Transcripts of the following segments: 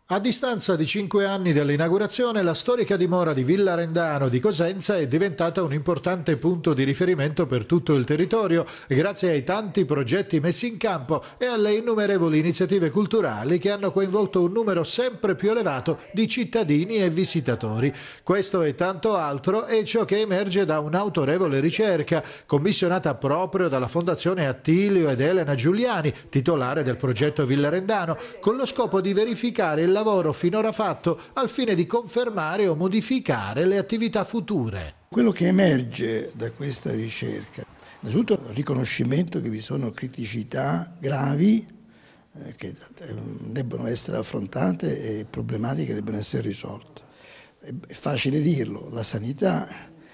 A distanza di 5 anni dall'inaugurazione, la storica dimora di Villa Rendano di Cosenza è diventata un importante punto di riferimento per tutto il territorio, grazie ai tanti progetti messi in campo e alle innumerevoli iniziative culturali che hanno coinvolto un numero sempre più elevato di cittadini e visitatori. Questo e tanto altro è ciò che emerge da un'autorevole ricerca commissionata proprio dalla Fondazione Attilio ed Elena Giuliani, titolare del progetto Villa Rendano, con lo scopo di verificare il lavoro finora fatto al fine di confermare o modificare le attività future. Quello che emerge da questa ricerca, innanzitutto il riconoscimento che vi sono criticità gravi che debbono essere affrontate e problematiche che debbono essere risolte. È facile dirlo, la sanità,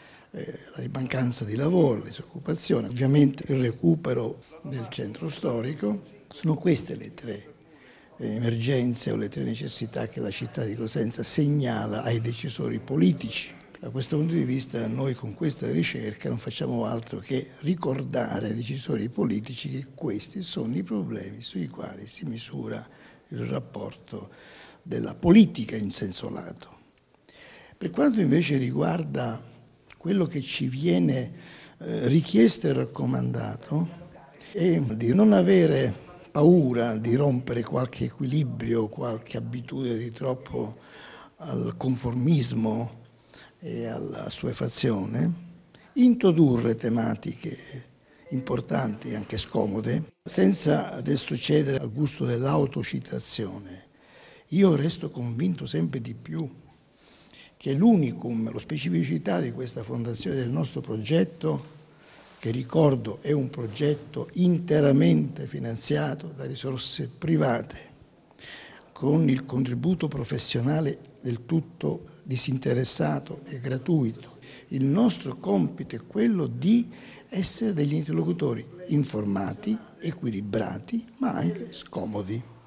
la mancanza di lavoro, la disoccupazione, ovviamente il recupero del centro storico, sono queste le tre emergenze o le tre necessità che la città di Cosenza segnala ai decisori politici. Da questo punto di vista noi con questa ricerca non facciamo altro che ricordare ai decisori politici che questi sono i problemi sui quali si misura il rapporto della politica in senso lato. Per quanto invece riguarda quello che ci viene richiesto e raccomandato è di non avere paura di rompere qualche equilibrio, qualche abitudine di troppo al conformismo e alla assuefazione, introdurre tematiche importanti, anche scomode, senza adesso cedere al gusto dell'autocitazione. Io resto convinto sempre di più che l'unicum, la specificità di questa fondazione del nostro progetto, che ricordo è un progetto interamente finanziato da risorse private, con il contributo professionale del tutto disinteressato e gratuito. Il nostro compito è quello di essere degli interlocutori informati, equilibrati, ma anche scomodi.